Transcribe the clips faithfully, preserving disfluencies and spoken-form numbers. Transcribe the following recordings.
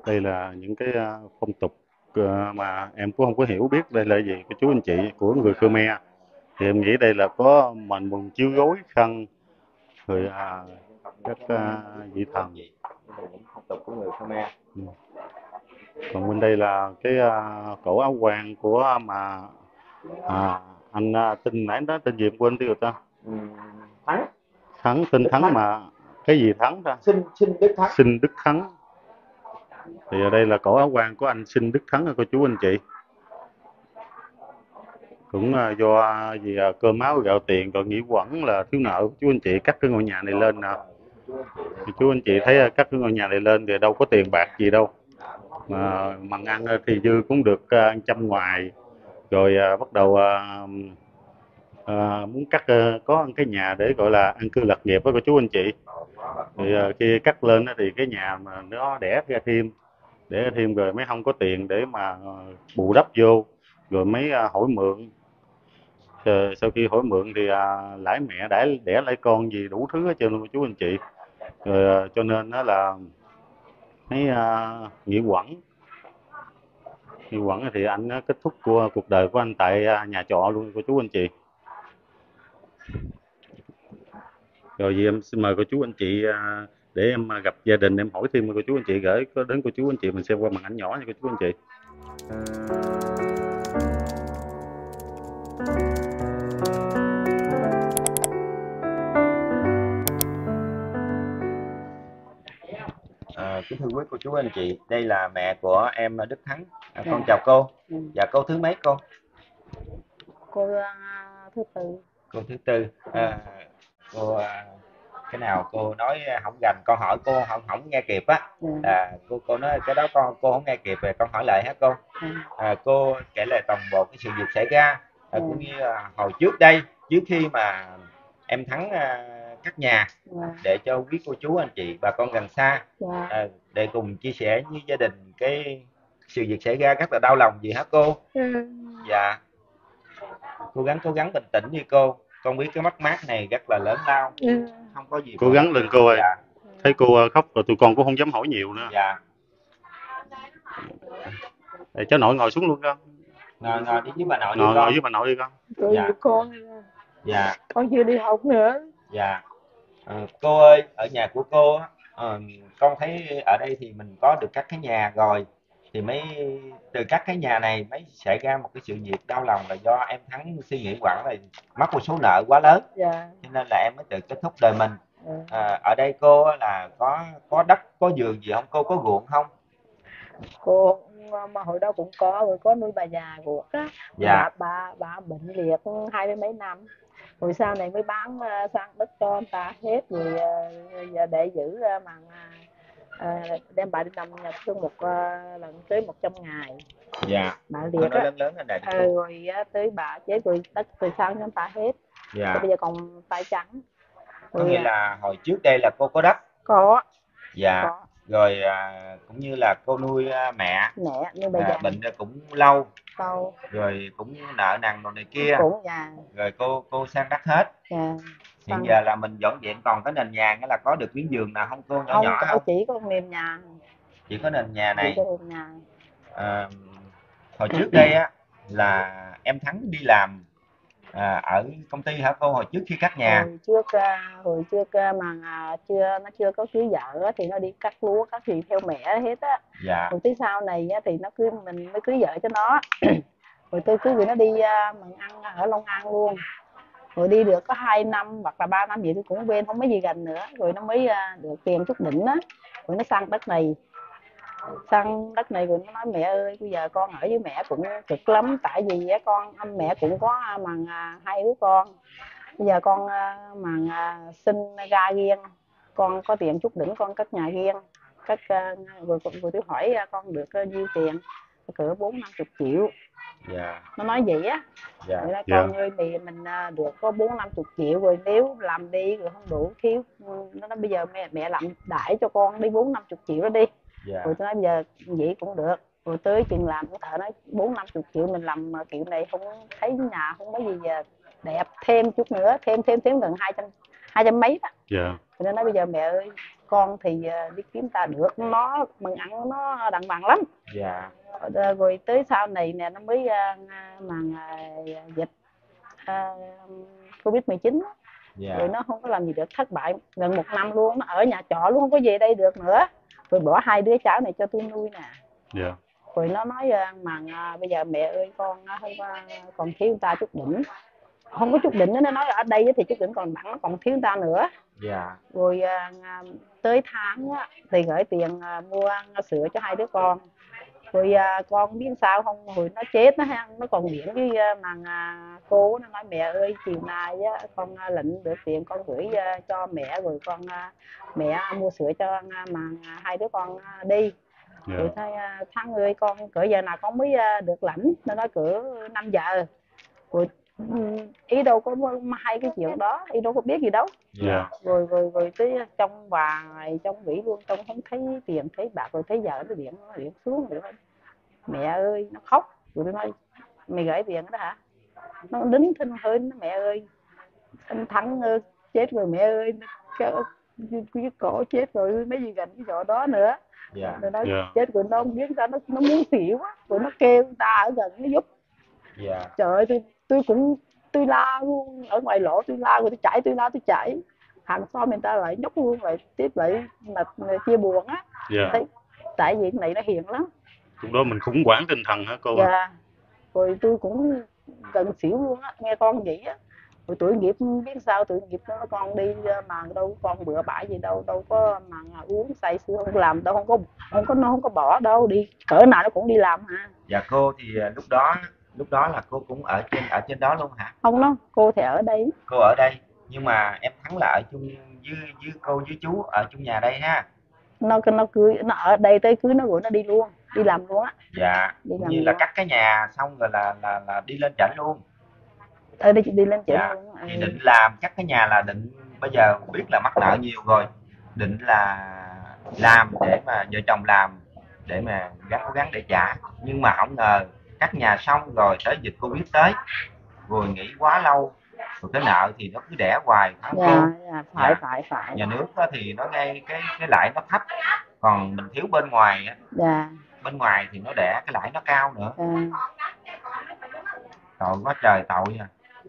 Đây là những cái à, phong tục à, mà em cũng không có hiểu biết đây là gì của chú anh chị của người Khmer. Thì em nghĩ đây là có mền mùng chiếu gối khăn rồi à, các à, vị thần. Đây là những phong tục của người Khmer. Ừ. Còn bên đây là cái à, cổ áo quan của mà à, anh à, tên nãy đó tên gì em quên tiêu rồi ta. Ừ. Thắng. Thắng, tên Đức Thắng Thắng. mà cái gì Thắng ta. Sinh sinh Đức Thắng. Sinh Đức Thắng. Thì ở đây là cổ áo quan của anh Sinh Đức Thắng cô chú anh chị. Cũng à, do vì à, cơm áo gạo tiền còn nghĩ quẩn là thiếu nợ chú anh chị cắt cái ngôi nhà này lên nè. Thì chú anh chị thấy à, cắt cái ngôi nhà này lên thì đâu có tiền bạc gì đâu, mà mần ăn thì dư cũng được à, ăn trăm ngoài rồi à, bắt đầu à, à, muốn cắt à, có cái nhà để gọi là an cư lạc nghiệp với cô chú anh chị. Thì à, khi cắt lên thì cái nhà mà nó đẻ ra thêm, để thêm rồi mới không có tiền để mà à, bù đắp vô, rồi mới à, hỏi mượn. Rồi sau khi hỏi mượn thì à, lãi mẹ đẻ đẻ lãi con gì đủ thứ hết trơn luôn chú anh chị. Rồi à, cho nên đó là mấy à, nghĩ quẩn. Nghĩ quẩn thì anh á, kết thúc của cuộc đời của anh tại à, nhà trọ luôn cô chú anh chị. Rồi vì em xin mời cô chú anh chị à, để em à, gặp gia đình em hỏi thêm cô chú anh chị, gửi có đến cô chú anh chị mình xem qua màn ảnh nhỏ nha cô chú anh chị. À, kính thưa quý cô chú anh chị, đây là mẹ của em Đức Thắng. À, con Dạ. chào cô. Ừ. Dạ cô thứ mấy cô? Cô à, thứ tư. Cô thứ tư. À, cô à, cái nào cô nói không gành con hỏi cô không không nghe kịp á. Dạ. Là cô cô nói cái đó con cô không nghe kịp rồi con hỏi lại hả cô? Dạ. À, cô kể lại toàn bộ cái sự việc xảy ra, à, Dạ. cũng như là hồi trước đây, trước khi mà em Thắng à, cắt nhà, Dạ. để cho quý cô chú anh chị bà con gần xa Dạ. à, để cùng chia sẻ với gia đình cái sự việc xảy ra rất là đau lòng gì hả cô? Ừ. Dạ, cố gắng cố gắng bình tĩnh đi cô, con biết cái mất mát này rất là lớn lao, Ừ. không có gì Cố gắng lên cô ơi. dạ. Thấy cô à, khóc rồi tụi con cũng không dám hỏi nhiều nữa. Dạ. Để cháu nội ngồi xuống luôn con. Ngồi ngồi đi với bà nội đi Ngồi ngồi con. với bà nội đi con. Tôi Dạ. với con. Dạ. Con chưa đi học nữa. Dạ. Ờ, cô ơi, ở nhà của cô á, ờ, con thấy ở đây thì mình có được các cái nhà rồi, thì mấy từ các cái nhà này mới xảy ra một cái sự việc đau lòng là do em Thắng suy nghĩ quẩn là mắc một số nợ quá lớn, Dạ. cho nên là em mới tự kết thúc đời mình. Dạ. À, ở đây cô á là có có đất có vườn gì không cô, có ruộng không? Cô mà hồi đó cũng có, rồi có nuôi bà già ruột á. Dạ. Bà bà bà bệnh liệt hai mươi mấy năm. Rồi sau này mới bán uh, sang đất cho người ta hết rồi, uh, giờ để giữ uh, mà uh, đem bà đi nằm nhập thương một uh, lần tới một trăm ngày. Dạ. Bà Cô liệt nói á. lớn lớn lên này đi Ừ, cô. rồi uh, tới bà chết rồi đất từ sang cho người ta hết. Dạ. Rồi bây giờ còn tay trắng. Có Rồi, nghĩa uh, là hồi trước đây là cô có đất. có. Dạ. Có. Rồi à, cũng như là cô nuôi à, mẹ. Mẹ nuôi bà À, già. bệnh cũng lâu. Lâu. Rồi cũng nợ nần đồ này kia. Cũng già. Rồi cô cô sang đất hết. Dạ. Hiện giờ là mình dọn dẹp còn cái nền nhà, nghĩa là có được miếng giường nào không cô, nhỏ Không, nhỏ có không? chỉ có nền nhà. Chỉ có nền nhà Chỉ này. có nền nhà. À, hồi trước đây á là em Thắng đi làm à, ở công ty hả cô, hồi trước khi cắt nhà? Hồi trước uh, hồi trước uh, mà uh, chưa nó chưa có cưới vợ á, thì nó đi cắt lúa cắt gì theo mẹ hết á. Dạ. Rồi tới sau này á, thì nó cưới mình mới cưới vợ cho nó. Rồi tôi cưới rồi nó đi uh, mần ăn ở Long An luôn. Rồi đi được có hai năm hoặc là ba năm gì tôi cũng quên, không mấy gì gần nữa. Rồi nó mới uh, được tiền chút đỉnh á. Rồi nó sang đất này. Sang đất này rồi nó nói mẹ ơi, bây giờ con ở với mẹ cũng cực lắm, tại vì á con mẹ cũng có mằng uh, hai đứa con. Bây giờ con uh, mằng uh, sinh ra riêng, con có tiền chút đỉnh con cất nhà riêng, cất uh, rồi, rồi tôi hỏi uh, con được uh, nhiêu tiền, cỡ bốn năm chục triệu. Dạ. Nó nói vậy á. Dạ. Rồi đó, Dạ. con ơi thì mình uh, được có bốn năm chục triệu rồi, nếu làm đi rồi không đủ thiếu, nó nói bây giờ mẹ mẹ làm đãi cho con đi bốn năm chục triệu đó đi. Dạ. Rồi tôi nói bây giờ vậy cũng được. Rồi tới chừng làm cũng thợ nói bốn năm chục triệu mình làm kiểu này không thấy nhà không có gì đẹp, thêm chút nữa thêm thêm thêm gần hai trăm hai trăm mấy đó. Dạ. Cho nên nói bây giờ mẹ ơi con thì à, đi kiếm ta được, nó mừng ăn nó đàng hoàng lắm. Dạ. Ờ, rồi tới sau này nè nó mới à, màn à, dịch à, Covid mười chín á. Dạ. Rồi nó không có làm gì được, thất bại gần một năm luôn, nó ở nhà trọ luôn, không có về đây được nữa. Rồi bỏ hai đứa cháu này cho tôi nuôi nè. Dạ. Rồi nó nói à, mà à, bây giờ mẹ ơi con à, không có, còn thiếu người ta chút đỉnh, không có chút đỉnh nữa, nó nói ở đây thì chút đỉnh còn đẳng, còn thiếu người ta nữa. Dạ. Rồi à, tới tháng á, thì gửi tiền à, mua sữa cho hai đứa con. Rồi à, con biết sao không, hồi nó chết nó nó còn điện với à, màn à, cô, nó nói mẹ ơi chiều nay á, con à, lệnh được tiền con gửi à, cho mẹ, rồi con à, mẹ mua sữa cho à, màn à, hai đứa con à, đi. Dạ. Rồi thôi à, tháng ơi con cỡ giờ nào con mới à, được lãnh, nó nói cỡ năm giờ. Rồi ừ, ý đâu có hay cái chuyện đó, ý đâu có biết gì đâu. Dạ. Rồi rồi rồi tới trong vài trong vĩ luôn, trong không thấy tiền thấy bạc, rồi thấy vợ nó điện nó điện xuống rồi mẹ ơi, nó khóc. Rồi tôi nói mày gửi tiền đó hả, nó đính thinh hơi, nó mẹ ơi anh Thắng ơi, chết rồi mẹ ơi, cái, cái cổ chết rồi, mấy gì gần cái chỗ đó nữa. Dạ. Rồi nó Dạ. chết rồi, nó không biết sao, nó nó muốn xỉu á, rồi nó kêu người ta ở gần nó giúp. Dạ. Trời ơi, tôi tôi cũng tôi la luôn, ở ngoài lộ tôi la, rồi tôi chạy tôi la tôi chạy, hàng xóm người ta lại nhúc luôn, lại tiếp lại mà chia buồn á. Dạ. Thấy, tại vì cái này nó hiền lắm. Lúc đó mình khủng hoảng tinh thần hả cô? Dạ. Rồi tôi cũng gần xỉu luôn á, nghe con vậy á. Rồi tuổi nghiệp biết sao, tuổi nghiệp nó con đi mà đâu con bừa bãi gì đâu, đâu có mà uống say sưa không làm đâu, không có không có nó không có bỏ đâu, đi cỡ nào nó cũng đi làm hả. Dạ cô thì lúc đó lúc đó là cô cũng ở trên ở trên đó luôn hả? Không, nó cô thì ở đây. Cô ở đây nhưng mà em Thắng là ở chung với với cô với chú ở chung nhà đây ha. Nó nó cưới nó ở đây tới cưới nó rồi nó đi luôn, đi làm luôn á. Dạ. Đi làm Như luôn là á. cắt cái nhà xong rồi là là là đi lên trển luôn. Ở đây đi lên trển Dạ. luôn. Thì Ừ. định làm cắt cái nhà là định bây giờ biết là mắc nợ nhiều rồi, định là làm để mà vợ chồng làm để mà gắng cố gắng để trả, nhưng mà không ngờ cắt nhà xong rồi tới dịch Covid tới, rồi nghỉ quá lâu, rồi cái nợ thì nó cứ đẻ hoài phải không cô? Dạ, dạ, phải Dạ. phải phải. Nhà nước á thì nó ngay cái cái lãi nó thấp, còn mình thiếu bên ngoài á, Dạ. bên ngoài thì nó đẻ cái lãi nó cao nữa. À. Tội quá trời tội à.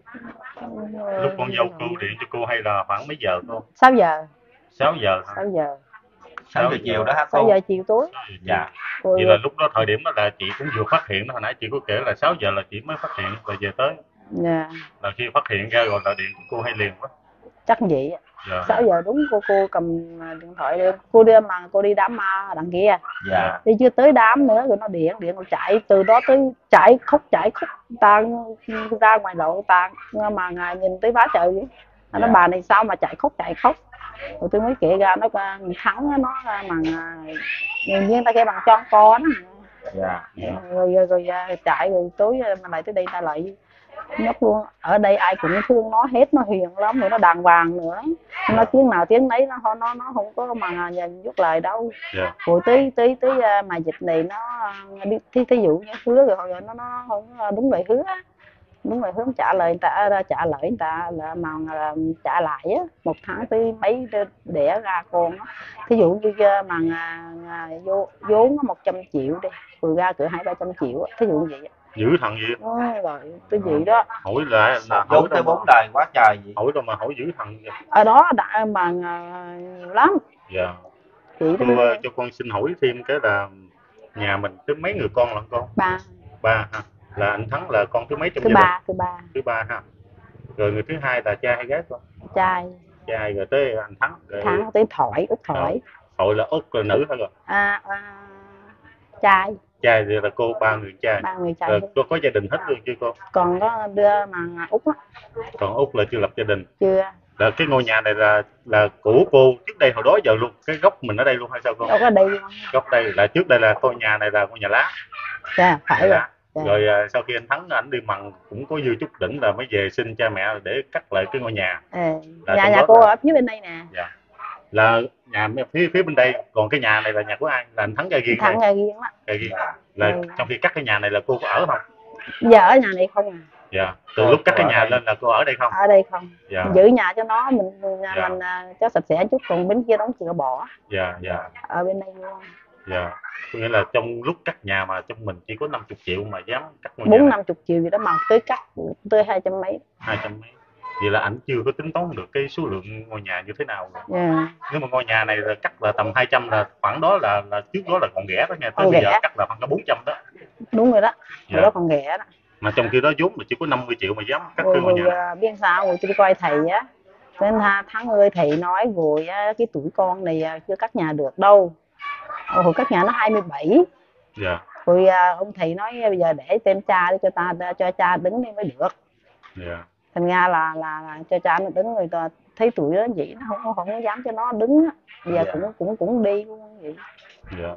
Lúc con dâu cô điện cho cô hay là khoảng mấy giờ cô? sáu giờ. sáu giờ hả? sáu giờ. sáu giờ chiều đó hả sáu cô? giờ chiều tối. Dạ. Rồi, Vậy là lúc đó thời điểm đó là chị cũng vừa phát hiện đó, hồi nãy chị có kể là sáu giờ là chị mới phát hiện rồi về tới. dạ. Là khi phát hiện ra rồi là điện của cô hay liền quá. Chắc vậy. Dạ. sáu giờ đúng, cô cô cầm điện thoại lên, cô đưa mà cô đi đám ma đằng kia. Dạ. Đi chưa tới đám nữa rồi nó điện điện rồi chạy từ đó tới chạy khóc chạy khóc ta ra ngoài lộ ta mà ngài nhìn tới vá trời vậy. Nó nói Dạ. bà này sao mà chạy khóc chạy khóc. Rồi tôi mới kể ra nó Thắng nó bằng nhìn nhiên ta kêu bằng cho con. Dạ. Rồi, rồi rồi chạy rồi tối mà lại tới đây ta lại nhóc luôn. Ở đây ai cũng thương nó hết, nó hiền lắm, rồi nó đàng hoàng nữa, nó tiếng nào tiếng nấy, nó nó nó không có mà nhìn chút lời đâu. Dạ. Rồi tới tới tới mà dịch này nó đi thí, thí dụ như hứa rồi hồi nó nó không đúng lời hứa, đúng lời hứa trả lời người ta, ra trả lời người ta là mà là trả lại á, một tháng tới mấy đẻ ra con á. Thí dụ như mà vô vốn một trăm triệu đi, rồi ra cỡ hai ba trăm triệu á, thí dụ vậy. Dữ thằng gì? Ôi, rồi cái gì đó. Hỏi là là hỏi Vốn tới bốn đời quá trời vậy. hỏi đâu mà hỏi dữ thằng vậy? Ở đó đã mà nhiều lắm. Dạ. Chị Cô đó. uh, cho con xin hỏi thêm cái là nhà mình thứ mấy người con lận con? Ba. Ba ha. Là anh Thắng là con thứ mấy trong Thứ gia đình? ba, thứ ba. Thứ ba ha. Rồi người thứ hai là trai hay gái con? Trai. Trai, rồi tới anh Thắng. Rồi... Thắng tới Thoại, Út Thoại. Thoại là Út là nữ hả rồi? À, à, trai. Trai thì là cô ba người trai. Ba người trai. Rồi có, có gia đình hết luôn chưa cô? Còn có đưa mà Út á. Còn Út là chưa lập gia đình. Chưa. Là cái ngôi nhà này là là của cô trước đây hồi đó giờ luôn, cái gốc mình ở đây luôn hay sao cô? Đâu có đây luôn. Gốc đây là trước đây là ngôi nhà này là ngôi nhà lá. Dạ, phải rồi. Dạ. Rồi à, sau khi anh Thắng ảnh đi mần cũng có dư chút đỉnh là mới về xin cha mẹ để cắt lại cái ngôi nhà. À, Là nhà trong nhà đó cô là- ở phía bên đây nè. Dạ. Là nhà phía phía bên đây, còn cái nhà này là nhà của ai? Là anh Thắng gia riêng Thằng đây. nhà riêng á. Gia riêng. Là Ừ. trong khi cắt cái nhà này là cô có ở không? Giờ ở nhà này không à. Dạ. Từ Cô, lúc cắt cô cái ở nhà đây. lên là cô ở đây không? Ở đây không, Dạ. giữ nhà cho nó, mình mình, Dạ. mình à, cho sạch sẽ chút, còn bên kia đóng cửa bỏ, Dạ. Dạ. ở bên đây luôn. Dạ. Có nghĩa là trong lúc cắt nhà mà trong mình chỉ có năm mươi triệu mà dám cắt ngôi nhà Bốn này năm chục triệu gì đó mà tới cắt tới hai trăm mấy. hai trăm mấy. Vậy là ảnh chưa có tính toán được cái số lượng ngôi nhà như thế nào rồi. Yeah. Nếu mà ngôi nhà này là cắt là tầm hai trăm là khoảng đó là là trước đó là còn rẻ đó nha, tới Còn bây rẻ. giờ cắt là khoảng cả bốn trăm đó. Đúng rồi đó, hồi Dạ. đó còn rẻ đó. Mà trong khi đó vốn là chỉ có năm mươi triệu mà dám cắt Rồi, cái ngôi rồi nhà này. à, biết sao rồi tôi đi coi thầy á, nên tha Thắng ơi thầy nói rồi á, cái tuổi con này à, chưa cắt nhà được đâu. Ờ, hồi cắt nhà nó hai mươi bảy. Dạ. Rồi à, ông thầy nói bây giờ để tên cha để cho ta cho cha đứng đi mới được. Dạ. Thành ra là, là là cho cha nó đứng, rồi ta thấy tuổi đó vậy nó không không có dám cho nó đứng á. Bây giờ Dạ. cũng cũng cũng đi luôn vậy. Dạ.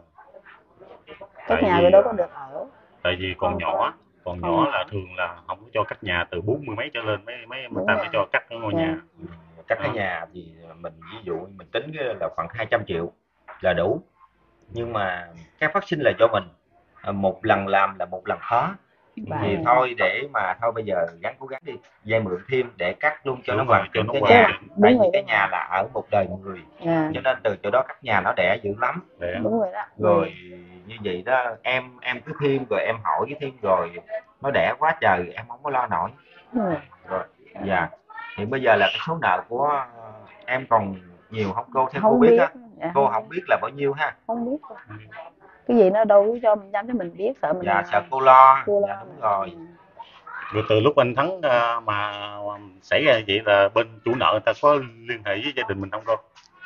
Cắt Tại nhà vì rồi đâu có được ở. tại vì còn Con nhỏ, còn con nhỏ nhỏ. là thường là không có cho cắt nhà từ bốn mươi mấy trở lên mấy mấy người Đúng ta rồi. mới cho cắt cái ngôi Dạ. nhà. Ừ, cắt cái Đó. nhà thì mình ví dụ mình tính cái là khoảng hai trăm triệu là đủ, nhưng mà cái phát sinh là do mình. À, một lần làm là một lần khó, Và thì thôi để mà thôi bây giờ gắng cố gắng đi vay mượn thêm để cắt luôn cho Đúng nó rồi, hoàn cho chỉnh nó cái hoàn nhà. chỉnh. Tại đúng vì rồi, cái đúng nhà rồi. là ở một đời người, Dạ. cho nên từ chỗ đó cắt nhà nó đẻ dữ lắm. Để Đúng rồi đó. Rồi như vậy đó, em em cứ thêm rồi em hỏi cái thêm rồi nó đẻ quá trời em không có lo nổi. Đúng rồi. Rồi, dạ. Thì bây giờ là cái số nợ của em còn nhiều không cô? Theo cô Không biết biết. á, Dạ, cô không, không biết là bao nhiêu ha? không biết. Cái gì nó đâu có cho mình dám cho mình biết, sợ mình Dạ, sợ cô lo. cô Dạ lo đúng mà. rồi. rồi từ lúc anh Thắng à, mà xảy ra vậy là bên chủ nợ người ta có liên hệ với gia đình mình không cô?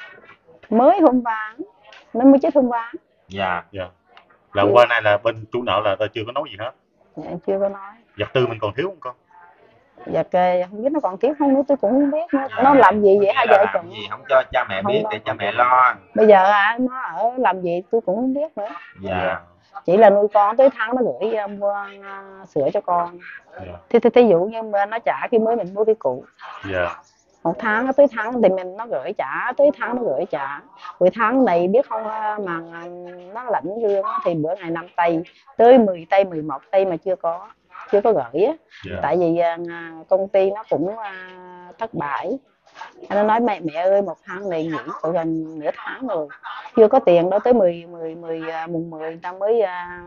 Mới hôm qua nó mới chết hôm qua. Dạ. Dạ. Là Chưa. qua nay là bên chủ nợ là ta chưa có nói gì hết. Dạ, chưa có nói. Vật tư mình còn thiếu không con? Dạ kê, không biết nó còn thiếu không nữa tôi cũng không biết nữa. Dạ. Nó làm gì vậy Nghĩa hai là vợ làm chồng? gì không cho cha mẹ Không biết lo. để cha mẹ lo. Bây giờ à, nó ở làm gì tôi cũng không biết nữa. Dạ. Chỉ là nuôi con tới tháng nó gửi uh, mua uh, sữa cho con. Dạ. Thì, thì thí dụ như mà nó trả khi mới mình mua cái cũ. Dạ. Một tháng nó tới tháng thì mình nó gửi trả, tới tháng nó gửi trả. Rồi tháng này biết không mà nó lãnh lương thì bữa ngày năm tây tới mười tây mười một tây mà chưa có chưa có gửi á. Dạ. Tại vì uh, công ty nó cũng uh, thất bại. Nó nói mẹ mẹ ơi một tháng này nghỉ cỡ gần nửa tháng rồi chưa có tiền đó, tới mười mười mười mùng mười ta mới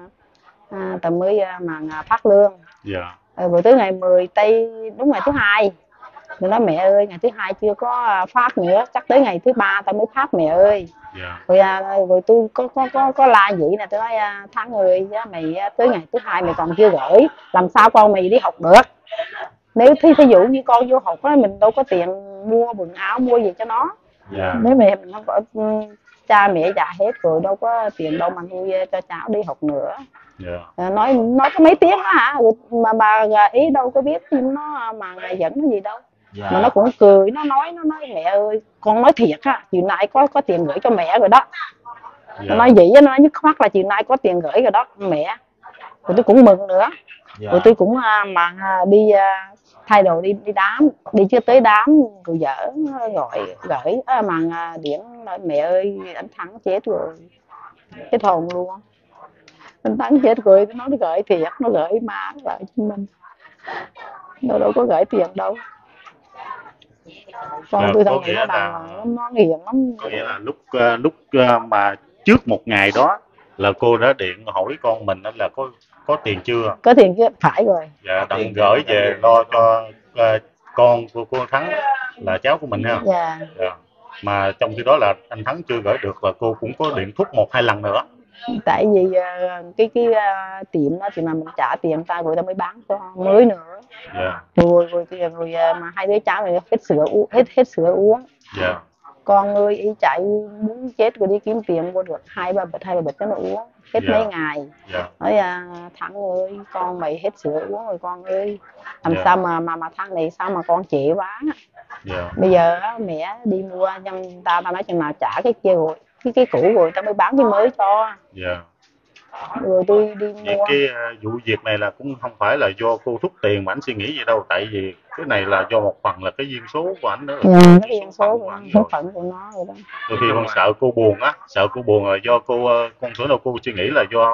uh, ta mới uh, mà phát lương. Dạ. Rồi tới ngày mười tây đúng ngày thứ hai mình nói mẹ ơi ngày thứ hai chưa có phát nữa, chắc tới ngày thứ ba ta mới phát mẹ ơi. Dạ. Rồi, rồi tôi có có có có la vậy nè, tôi nói Thắng ơi mày tới ngày thứ hai mày còn chưa gửi làm sao con mày đi học được. Nếu thí, thí dụ như con vô học đó mình đâu có tiền mua quần áo mua gì cho nó. Dạ. Nếu mẹ mình không có cha mẹ già hết rồi đâu có tiền đâu mà nuôi cho cháu đi học nữa. Dạ. Nói nói có mấy tiếng đó hả, mà bà ý đâu có biết nó mà dẫn cái gì đâu. Dạ. Mà nó cũng cười, nó nói nó nói mẹ ơi con nói thiệt á, chiều nay có có tiền gửi cho mẹ rồi đó. Dạ. Nó nói vậy á, nó nói nhức mắt là chiều nay có tiền gửi rồi đó mẹ. Rồi tôi cũng mừng nữa. Dạ. Rồi tôi cũng mà đi thay đồ đi đi đám, đi chưa tới đám rồi vợ gọi gửi à, mà điện mẹ ơi anh Thắng chết rồi, chết hồn luôn. Anh Thắng chết rồi, nó nó gửi thiệt, nó gửi má lại cho mình, nó đâu có gửi tiền đâu. Con tôi thằng này nó đàng lắm, nó hiền lắm. Có nghĩa là lúc uh, lúc uh, mà trước một ngày đó là cô đã điện hỏi con mình là có có tiền chưa? Có tiền chưa? Phải rồi. Dạ, đặng gửi về lo cho uh, con của cô Thắng là cháu của mình ha. Dạ. Dạ. Mà trong khi đó là anh Thắng chưa gửi được và cô cũng có điện thúc một hai lần nữa. Tại vì uh, cái cái uh, tiệm đó thì mà mình trả tiền ta rồi ta mới bán cho mới nữa. Dạ. Rồi rồi rồi, rồi mà hai đứa cháu này hết sữa uống, hết hết sữa uống. Dạ. Con ơi ý chạy muốn chết rồi đi kiếm tiền mua được hai ba bịch hai ba bịch cho nó uống hết. Dạ. Mấy ngày. Dạ. Nói à, Thắng ơi con mày hết sữa uống rồi con ơi, làm dạ. sao mà mà mà Thắng này sao mà con trễ quá. Dạ. Bây giờ mẹ đi mua nhưng ta ta nói chừng nào trả cái kia rồi cái cái cũ rồi ta mới bán cái mới cho. Dạ. Rồi tôi đi Vậy mua. Cái uh, vụ việc này là cũng không phải là do cô thúc tiền mà anh suy nghĩ gì đâu, tại vì cái này là do một phần là cái duyên số của anh nữa. Dạ, cái duyên số của anh, số phận của nó rồi đó. Đôi khi con sợ cô buồn á, sợ cô buồn là do cô con số đâu cô suy nghĩ là do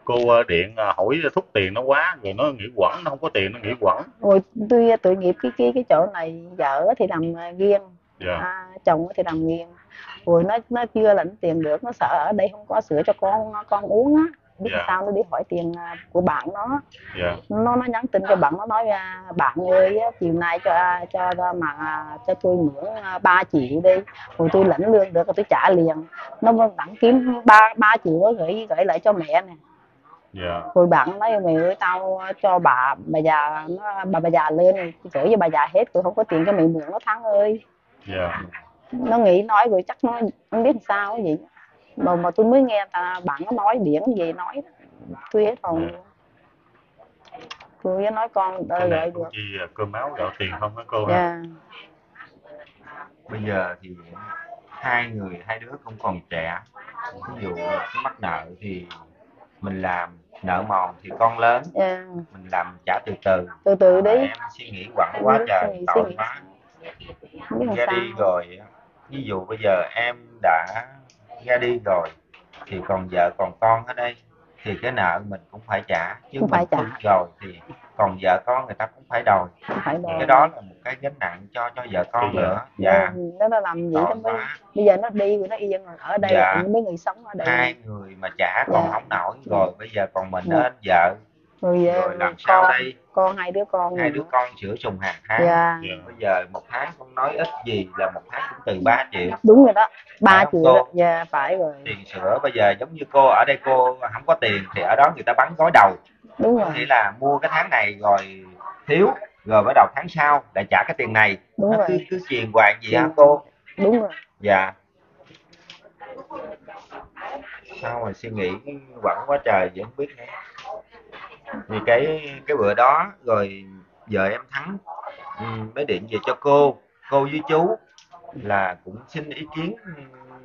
cô ờ, điện ờ, hỏi thúc tiền nó quá rồi nó nghỉ quẩn, nó không có tiền nó nghỉ quẩn. Rồi tôi tội nghiệp cái cái cái chỗ này, vợ thì làm à, riêng, Dạ. à, chồng thì làm riêng, rồi nó nó chưa lãnh tiền được, nó sợ ở đây không có sữa cho con con uống á, biết Dạ. sao nó đi hỏi tiền à, của bạn nó. Dạ. nó nó nhắn tin cho bạn, nó nói à, bạn ơi á, chiều nay cho à, cho cho mà à, cho tôi mượn à, ba triệu đi, rồi tôi lãnh lương được rồi tôi trả liền. Nó đặng kiếm ba ba triệu đó gửi gửi lại cho mẹ nè. Dạ. Rồi bạn nói mày ơi tao cho bà bà già nó bà bà già lên rồi gửi cho bà già hết rồi không có tiền cho mày mượn nó Thắng ơi. Dạ. Nó nghĩ nói rồi chắc nó không biết sao cái gì mà mà tôi mới nghe ta bạn nó nói điển gì nói đó. Tôi hết hồn. Dạ. Tôi với nói con Cái đợi này gọi cũng được. chỉ ờ, cơm áo gạo tiền không hả cô ha? Dạ. Bây giờ thì hai người hai đứa cũng còn trẻ, ví dụ cái mắc nợ thì mình làm nợ mòn thì con lớn, Dạ. mình làm trả từ từ. Từ từ Mà đi. em suy nghĩ quẩn Em quá biết suy trời, nghĩ suy tội nghĩ quá. không biết làm Ra sao. đi rồi, ví dụ bây giờ em đã ra đi rồi thì còn vợ còn con ở đây thì cái nợ mình cũng phải trả, chứ Không mình phải trả. không rồi thì còn vợ con người ta cũng phải đòi. Không phải Cái đòi. đó là một cái gánh nặng cho cho vợ con Dạ. nữa. Nó, Dạ, nó nó làm vậy đó tội mới quá. bây giờ nó đi rồi nó yên rồi ở đây Dạ. lại mấy người sống ở đây. Hai người mà trả còn Dạ. không nổi Dạ. rồi, bây giờ còn mình Dạ. đến vợ Rồi, rồi rồi làm sao con đây? con hai đứa con Hai đứa nữa. con sữa sùng hàng tháng. Dạ. Dạ. Bây giờ một tháng không nói ít gì là một tháng cũng từ ba triệu. Đúng rồi đó, Phải ba không triệu cô? đó. Dạ phải rồi. Tiền sữa bây giờ giống như cô ở đây, cô không có tiền thì ở đó người ta bắn gói đầu. Đúng Có rồi. nghĩa là mua cái tháng này rồi thiếu, rồi bắt đầu tháng sau lại trả cái tiền này. Đúng Nó rồi. cứ cứ truyền hoài gì hả Truyền cô? Đúng rồi. Dạ. Sao mà suy nghĩ quẩn quá trời vậy không biết nữa. Vì cái cái bữa đó rồi vợ em Thắng ừ, mới điện về cho cô, cô với chú là cũng xin ý kiến ừ,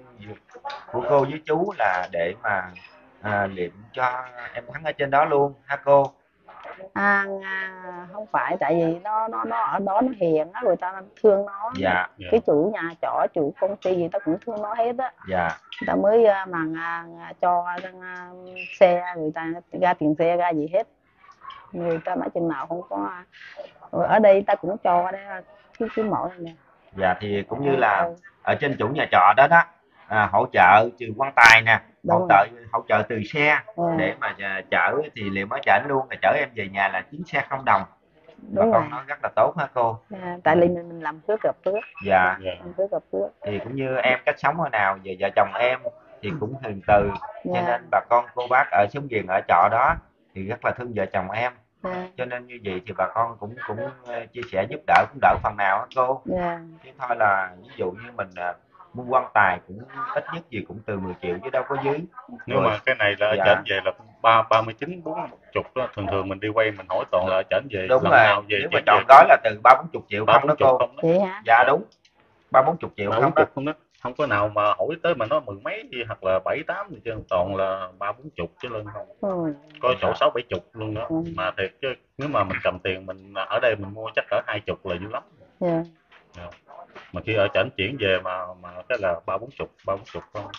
của cô với chú là để mà à, liệm cho em Thắng ở trên đó luôn ha cô. À, à không phải tại vì nó nó nó ở đó nó hiền á, người ta thương nó. Dạ. Dạ. Cái chủ nhà trọ, chủ công ty gì ta cũng thương nó hết á. Dạ. Người ta mới à, mà à, cho à, xe, người ta ra tiền xe ra gì hết. Người ta nói chừng nào không có. Rồi ở đây ta cũng cho đấy cái cái mẫu này nè. Dạ thì cũng như Ừ, là ừ. ở trên chủ nhà trọ đó đó à, hỗ trợ trừ quan tài nè, hỗ Đúng trợ hỗ trợ từ xe Ừ. để mà à, chở thì liệu mới chở anh luôn là chở em về nhà là chuyến xe không đồng. Bà Đúng rồi. con nói rất là tốt hả cô? À, tại vì mình, mình làm phước gặp phước. Dạ. Dạ. Làm phước gặp phước. Thì cũng như em cách sống hồi nào về vợ chồng em thì cũng hiền từ, cho Dạ. nên bà con cô bác ở xóm giềng ở trọ đó thì rất là thương vợ chồng em. Dạ. Cho nên như vậy thì bà con cũng cũng ờ, chia sẻ giúp đỡ cũng đỡ phần nào á cô. Dạ. Chứ thôi là ví dụ như mình à, mua quan tài cũng ít nhất gì cũng từ mười triệu chứ đâu có dưới. Nếu Rồi mà cái này là ở dạ trển về là ba ba mươi chín bốn chục đó, thường thường mình đi quay mình hỏi toàn là ở trển về, đúng lần rồi, nào về nếu mà chuyển trọn về gói là từ ba bốn chục triệu ba không bốn đó chục cô. không đó. Vậy hả? Dạ đúng, ba bốn chục triệu Ba không bốn đó. chục không đó, không có nào mà hỏi tới mà nó mười mấy gì hoặc là bảy tám gì chứ, toàn là ba bốn chục chứ lên không. Ừ. Có chỗ sáu bảy chục luôn đó. Ừ. Mà thiệt chứ nếu mà mình cầm tiền mình ở đây mình mua chắc cỡ hai chục là dữ lắm. Dạ. Dạ. Mà khi ở trển chuyển về mà mà cái là ba bốn chục ba bốn chục không.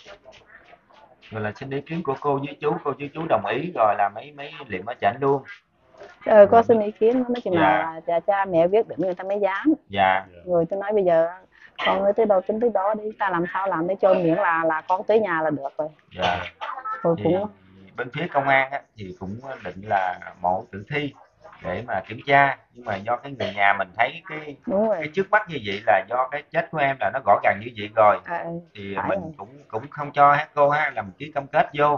Rồi là xin ý kiến của cô với chú, cô với chú đồng ý rồi là mấy mấy liệm ở chảnh luôn. Ờ, có xin ý kiến nó chừng nào Dạ. là cha, cha mẹ biết định người ta mới dám. Dạ. Rồi tôi nói bây giờ con ơi tới đâu tính tới đó đi, ta làm sao làm để cho miễn là là con tới nhà là được rồi. Dạ. Rồi Thì cũng bên phía công an á, thì cũng định là mổ tử thi để mà kiểm tra, nhưng mà do cái người nhà mình thấy cái đúng rồi. cái trước mắt như vậy là do cái chết của em là nó rõ ràng như vậy rồi À, thì phải mình rồi. cũng cũng không cho hết cô ha, làm ký cam kết vô.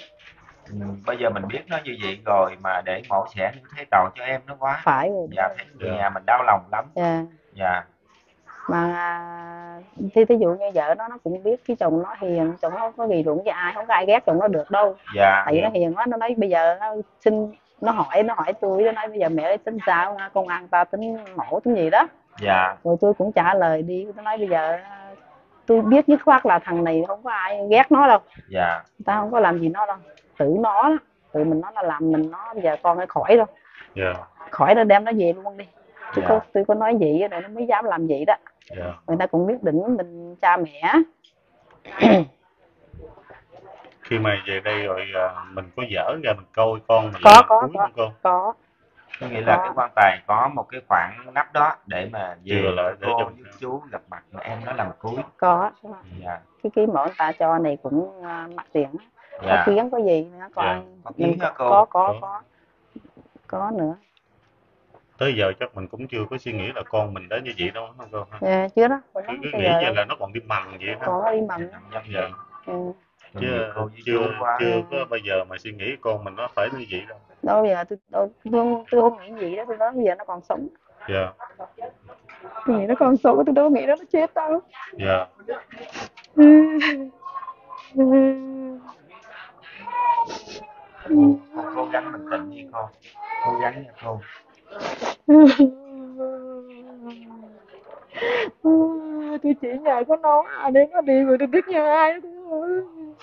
Ừ, bây giờ mình biết nó như vậy rồi mà để mổ xẻ như thế tội cho em nó quá. Phải rồi. Dạ thấy người Dạ. nhà mình đau lòng lắm. Dạ. Dạ. Mà à, thì thí dụ như vợ nó nó cũng biết cái chồng nó hiền, chồng nó không có gì luận với ai, không có ai ghét chồng nó được đâu. Dạ. Tại vì nó hiền quá, nó nói bây giờ nó xin nó hỏi nó hỏi tôi, nó nói bây giờ mẹ ơi tính sao, công an ta tính mổ tính gì đó. Dạ. Rồi tôi cũng trả lời đi, tôi nói bây giờ tôi biết dứt khoát là thằng này không có ai ghét nó đâu. Dạ. Người ta không có làm gì nó đâu, tự nó đó, tự mình nó là làm mình nó bây giờ con hay khỏi đâu. Dạ. Khỏi nó đem nó về luôn đi. Tôi Dạ. có tôi có nói vậy rồi nó mới dám làm vậy đó. Dạ. Người ta cũng biết định mình cha mẹ. khi mà về đây rồi à, mình có dở ra mình coi con mình có lên có cuối có không con? có Có nghĩa là cái có quan tài có một cái khoảng nắp đó để mà Chừa về lại cho để cho cô mình với xem. chú gặp mặt mà em nó làm cuối. có Dạ, cái cái món ta cho này cũng à, mắc tiền á. Có dạ, kiến có gì nữa Dạ. con có mình kiến hả có cô? có có Có. có có nữa. Tới giờ chắc mình cũng chưa có suy nghĩ là con mình đến như vậy đâu không con ha? Dạ, chưa đó còn Cứ, nó cứ bây nghĩ giờ vậy đâu là nó còn đi mần vậy đó. còn nó đi mần. Nằm giống Dạ. vậy. Ừ. Tội Chứ nghiệp cô với chú chưa quá. chưa có bao giờ mà suy nghĩ con mình nó phải như vậy đâu. Đâu bây giờ tôi tôi tôi không, tôi không nghĩ gì đó, tôi nói bây giờ nó còn sống, Dạ. tôi nghĩ nó còn sống, tôi đâu nghĩ nó nó chết đâu. Dạ. Cô, cô cố gắng bình tĩnh đi cô. Cố gắng nha cô. Tôi chỉ nhà có nó à nên nó đi rồi tôi biết nhà ai nữa.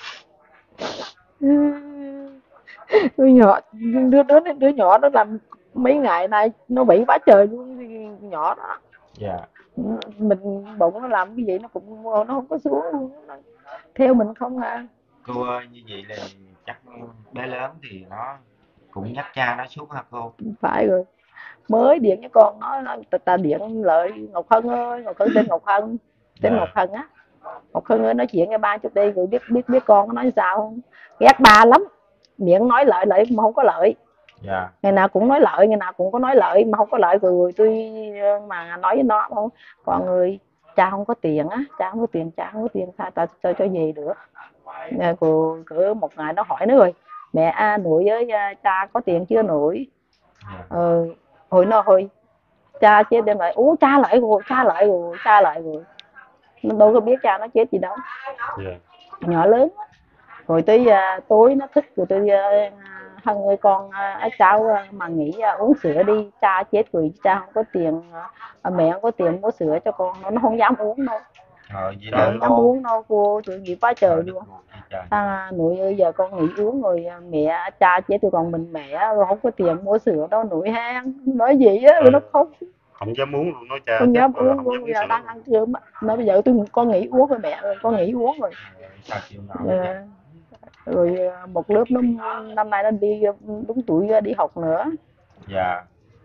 Đứa nhỏ đứa đứa đứa nhỏ nó làm mấy ngày nay nó bị quá trời luôn, nhỏ đó. Dạ. Mình bụng nó làm cái gì nó cũng nó không có xuống luôn, nó theo mình không à. Cô ơi, như vậy là chắc bé lớn thì nó cũng nhắc cha nó suốt hả cô? Phải rồi, mới điện cho con nói nó ta, ta điện lại Ngọc Hân ơi, Ngọc Hân tên Ngọc Hân, tên Ngọc Dạ. Hân á. Ngọc Hân ơi nói chuyện với ba chút đi rồi biết biết biết con nó nói sao không. Ghét ba lắm, miệng nói lợi lợi mà không có lợi, Dạ. ngày nào cũng nói lợi, ngày nào cũng có nói lợi mà không có lợi, rồi tôi mà nói với nó không. Còn người cha không có tiền á, cha không có tiền, cha không có tiền sao ta cho cho về được. Cỡ, cỡ một ngày nó hỏi nữa rồi mẹ à, nội với à, cha có tiền chưa nội. Dạ. ờ, Hồi nó hồi cha chết đem lại ú cha lại rồi, cha lại rồi, cha lại rồi, nó đâu có biết cha nó chết gì đâu. Dạ. Nhỏ lớn rồi tới à, tối nó thức rồi tôi à, Hân ơi con à, cháu à, mà nghỉ à, uống sữa đi, cha chết rồi cha không có tiền, à, mẹ không có tiền mua sữa cho con, nó không dám uống đâu, Trời, vậy nó là không dám cô. uống đâu cô, chuyện gì quá trời Trời đất luôn. ruột vậy trời. À, nội ơi giờ con nghỉ uống rồi à, mẹ cha chết rồi còn mình mẹ rồi không có tiền mua sữa đâu nội ha, nói gì á rồi Trời, nó không không dám uống luôn, nói cha không chết dám rồi là uống không dám luôn, uống giờ sữa đang luôn. ăn cơm á, nó bây giờ tôi con nghỉ uống rồi mẹ ơi con nghỉ uống rồi. Trời ơi, sao chịu nổi vậy? Ờ, rồi à, một lớp nó năm nay nó đi đúng tuổi đi học nữa. Dạ.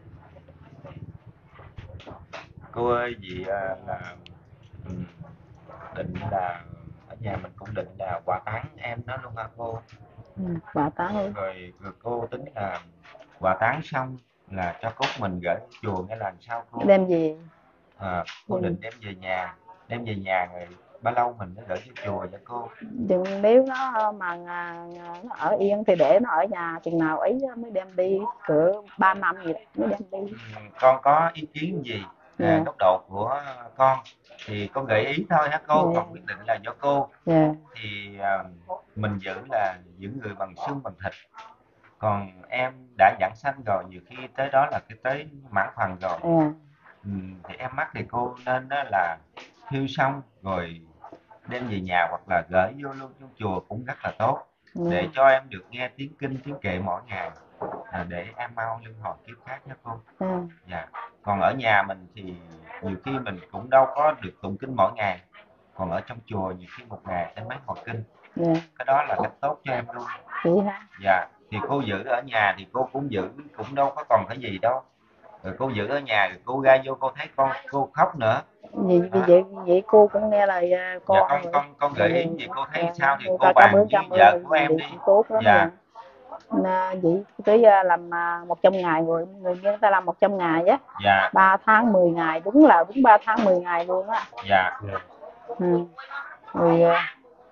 Cô ơi, vậy à, là ừ, định là ở nhà mình cũng định là quà táng em nó luôn hả cô? Ừ, bà táng ơi. Rồi, rồi cô tính là quà táng xong là cho cốt mình gửi chùa nghe là làm sao cô? Đem về. À, cô định đem về nhà, đem về nhà rồi bao lâu mình mới gửi cho chùa vậy cô? Chừng nếu nó mà à, nó ở yên thì để nó ở nhà chừng nào ấy mới đem đi, cỡ ba năm gì đó mới đem đi. Ừ, con có ý kiến gì à, Dạ. góc độ của con thì con gợi ý thôi hả cô, Dạ. còn quyết định là do cô. Dạ. Thì à, mình giữ là giữ người bằng xương bằng thịt, còn em đã giảng sanh rồi nhiều khi tới đó là cái tới mãn phần rồi. Dạ. Ừ, thì em mắc thì cô nên đó là thiêu xong rồi đem về nhà hoặc là gửi vô luôn trong chùa cũng rất là tốt, để Dạ. cho em được nghe tiếng kinh tiếng kệ mỗi ngày, à, để em mau luân hồi kiếp khác nhé cô. Dạ. Dạ. Còn ở nhà mình thì nhiều khi mình cũng đâu có được tụng kinh mỗi ngày, còn ở trong chùa nhiều khi một ngày tới mấy hồi kinh, Dạ. cái đó là cách tốt cho em luôn. Vậy hả? Dạ. Thì cô giữ ở nhà thì cô cũng giữ cũng đâu có còn cái gì đâu, rồi cô giữ ở nhà rồi cô ra vô cô thấy con cô khóc nữa. Vậy, vậy, Đó. vậy, vậy cô cũng nghe lời à, Dạ, con con rồi. con con gợi ý gì cô thấy Dạ. sao thì cô Dạ, cảm bàn ơn với cảm ơn vợ rồi, của em vậy đi. cũng tốt lắm. Dạ. Dạ. Nà, vậy tới à, làm à, một trăm ngày rồi, người người ta làm một trăm ngày á, Dạ. ba tháng mười ngày, đúng là đúng ba tháng mười ngày luôn á. Dạ. Dạ. Ừ. Rồi à,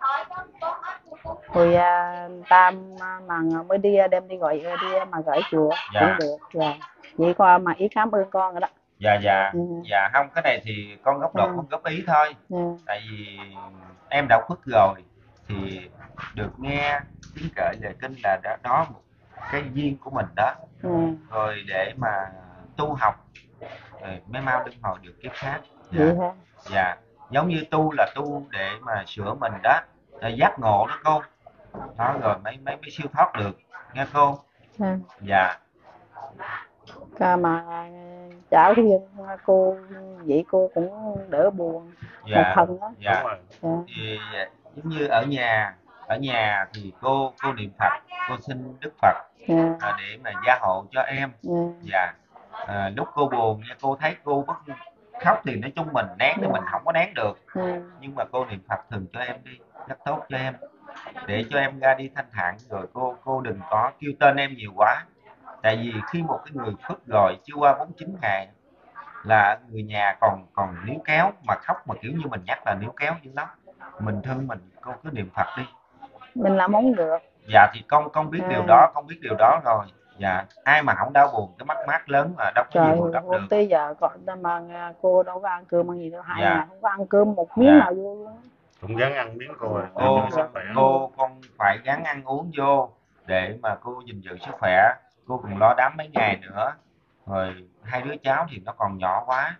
rồi à, ta mà, mà mới đi à, đem đi gọi đi mà gửi chùa cũng Dạ. được. Dạ. Vậy con mà ý cảm ơn con rồi đó. Dạ. Dạ. Ừ. Dạ, không, cái này thì con góc độ Ừ. con góp ý thôi, Ừ. tại vì em đã khuất rồi thì được nghe tiếng kệ lời kinh là đó, đó một cái duyên của mình đó, Ừ. rồi để mà tu học rồi mới mau luân hồi được kiếp khác. Dạ. Vậy hả? Dạ. Giống như tu là tu để mà sửa mình đó, rồi giác ngộ đó cô, đó rồi mới mới mới siêu thoát được nghe cô. Ừ. Dạ. Ca mà cháu thì cô vậy cô cũng đỡ buồn một Dạ. phần đó. Dạ. Đúng rồi. Dạ. Thì giống như ở nhà ở nhà thì cô cô niệm Phật, cô xin Đức Phật dạ, à, để mà gia hộ cho em. dạ, Và à, lúc cô buồn nha, cô thấy cô bất khóc thì nói chung mình nén thì mình không có nén được, dạ. nhưng mà cô niệm Phật thường cho em đi, rất tốt cho em, để cho em ra đi thanh thản. Rồi cô cô đừng có kêu tên em nhiều quá, tại vì khi một cái người khuất rồi chưa qua bốn chín ngày là người nhà còn còn níu kéo mà khóc, mà kiểu như mình nhắc là níu kéo dữ lắm. Mình thương mình, con cứ niệm Phật đi. Mình làm không được. Dạ thì con con biết điều À, đó, con biết điều đó rồi. Dạ, ai mà không đau buồn, cái mất mát lớn mà đâu có gì trời bù đắp hôm được. tới giờ còn mà à, cô đâu có ăn cơm ăn gì đâu, hai Dạ. ngày không có ăn cơm một miếng Dạ. nào vô luôn. Cũng gắng ăn miếng cô ơi, để Cô cho sức khỏe. cô con phải gắng ăn uống vô để mà cô gìn giữ sức khỏe. Cô còn lo đám mấy ngày nữa. Rồi hai đứa cháu thì nó còn nhỏ quá.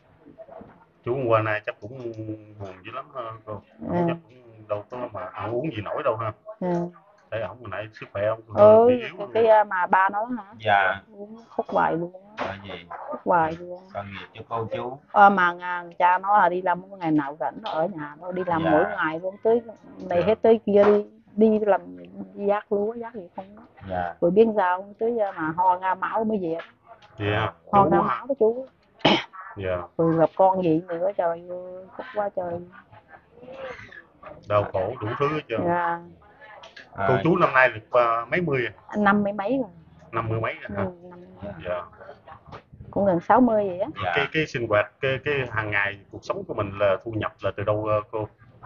Chú hôm qua nay chắc cũng buồn dữ lắm ha cô. Ừ. Chắc cũng đâu có mà ăn uống gì nổi đâu ha. Ừ. Thấy ổng hồi nãy sức khỏe ổng Ừ, bị yếu cái, luôn. cái à, mà ba nó hả? Dạ. Uống khúc hoài luôn á, Rồi gì? khúc hoài luôn. Tội nghiệp cho cô chú. Ờ, mà à, cha nó là đi làm ngày nào rảnh nó ở nhà, nó đi làm Dạ. mỗi ngày luôn, tới này Dạ. hết tới kia đi đi làm giác lúa giác gì không đó. Dạ. Rồi biết sao tới giờ mà ho ra máu mới về, Dạ. ho Chú ra hả? máu đó chú. Dạ. Rồi gặp con gì nữa, trời ơi khúc quá trời. Đau khổ đủ thứ hết trơn. Dạ. Cô À, chú năm nay được uh, mấy mươi à? Anh năm mươi mấy rồi. Năm mươi mấy rồi Ừ, hả? năm mươi mấy rồi. Dạ. Cũng gần sáu mươi vậy á. dạ. Cái cái sinh hoạt cái cái hàng ngày cuộc sống của mình là thu nhập là từ đâu uh, cô?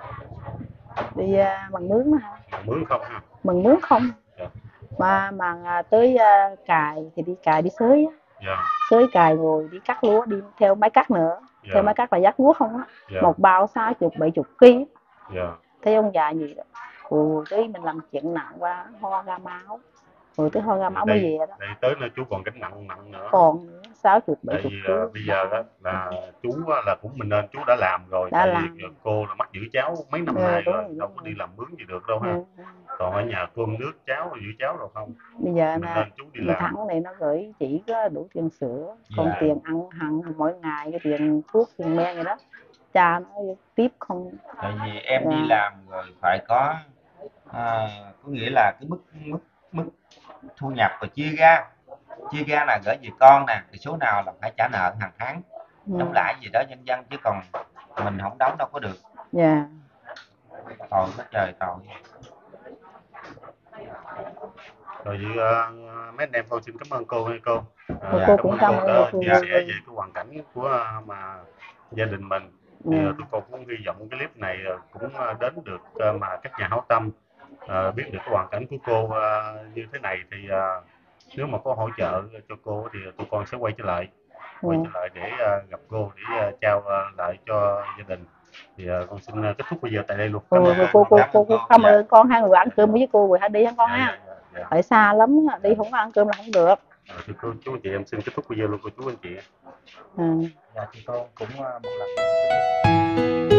Đi à, bằng mướn đó hả? Bằng mướn không ha? Bằng mướn không. Dạ. Mà mà à, tới à, cài thì đi cài đi xới á. Dạ. Xới cài rồi đi cắt lúa, đi theo máy cắt nữa. Dạ. Theo máy cắt là vác lúa không á. Dạ. Một bao sáu chục bảy chục ký. Dạ. Thấy ông già gì đó. Rồi tới mình làm chuyện nặng qua ho ra máu. Rồi tới ho ra máu mới về đó. Đây tới là chú còn gánh nặng nặng nữa. Còn nữa sáu chục bảy Tại chục vì ký. uh, bây giờ đó là chú á, là cũng mình nên chú đã làm rồi. Đã Tại làm. vì cô là mắc giữ cháu mấy năm Ừ, nay đúng rồi, rồi, đâu đúng có rồi. đi làm mướn gì được đâu ha. Ừ. Còn ở nhà cơm nước cháu giữ cháu rồi không. Bây giờ Mình là nên chú đi làm. tháng này nó gửi chỉ có đủ tiền sữa, còn Dạ. tiền ăn hàng mỗi ngày, cái tiền thuốc tiền men gì đó cha nó tiếp không. Tại vì em Dạ. đi làm rồi phải có à, có nghĩa là cái mức mức mức thu nhập và chia ra, chia ra là gửi về con nè, thì số nào là phải trả nợ hàng tháng, Ừ. đóng lãi gì đó nhân dân, chứ còn mình không đóng đâu có được. Dạ. Tội quá trời tội. Rồi vậy uh, mấy anh em con xin cảm ơn cô hay cô. Cô, À, cô cảm cũng ơn cảm cô ơn đã cô. chia sẻ về cái hoàn cảnh của uh, mà gia đình mình. Thì Dạ. uh, tụi con cũng hy vọng cái clip này uh, cũng uh, đến được uh, mà các nhà hảo tâm uh, biết được cái hoàn cảnh của cô uh, như thế này, thì uh, nếu mà có hỗ trợ cho cô thì tụi con sẽ quay trở lại quay Dạ. trở lại để uh, gặp cô để uh, trao uh, lại cho gia đình. Thì uh, con xin uh, kết thúc bây giờ tại đây luôn. Ừ, Cảm ơn cô, cô. cô, cô, Cảm cô, ơn cô cô. cảm Dạ. ơn con, hai người ăn cơm với cô rồi hãy đi hả con Dạ, ha. dạ, dạ, dạ. Tại xa lắm đi không có ăn cơm là không được. Rồi, thì cô chú anh chị em xin kết thúc video luôn cô chú anh chị. Ừ. Dạ thì con cũng uh, một lần